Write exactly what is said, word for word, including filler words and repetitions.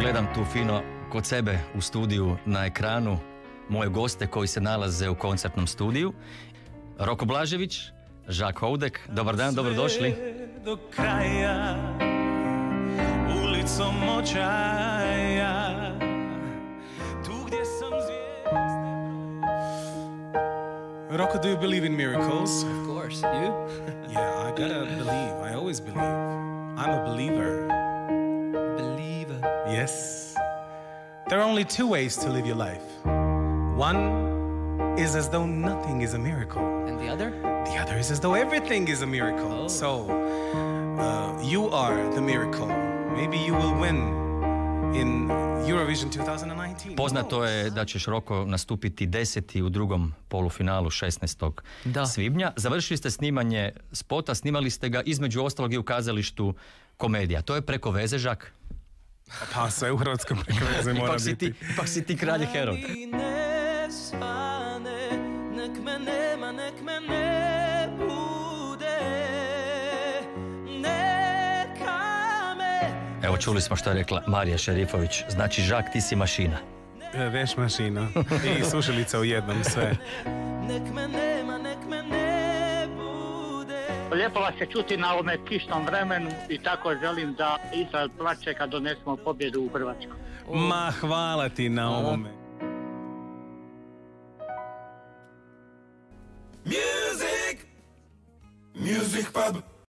gledam tu fino kod sebe u studiju na ekranu moje goste koji se nalaze u koncertnom studiju. Roko Blažević, Žak Houdek, dobar dan, dobrodošli. Do kraja, ulicom očaja, tu gdje sam zvijezde. Roko, do you believe in miracles? Of course, you? Yeah, I gotta believe. I always believe. I'm a believer. Believer. Yes. There are only two ways to live your life. One is as though nothing is a miracle. And the other? The other is as though everything is a miracle. Oh. So, uh, you are the miracle. Maybe you will win in Eurovision twenty nineteen. Poznato je da ćeš, Roko, nastupiti deseti u drugom polufinalu šesnaestog Da. svibnja. Završili ste snimanje spota, snimali ste ga između ostalog i u kazalištu Komedija. To je preko veze, Žak? Pa sve u hrvatskom preko veze mora Ipak si biti. ti, ipak si ti kralj i heroj. Ne svane, nek me nema, nek me ne bude, neka me... Evo, čuli smo što je rekla Marija Šerifović. Znači, Žak, ti si mašina. E, Veš mašina i sušilica u jednom, sve. Nek me nema, nek me ne bude. Lijepo vas je čuti na ovome kišnom vremenu i tako želim da Izrael plače kad donesemo pobjedu u Hrvatsku. Ma, hvala ti na ovome. Music! Music pub!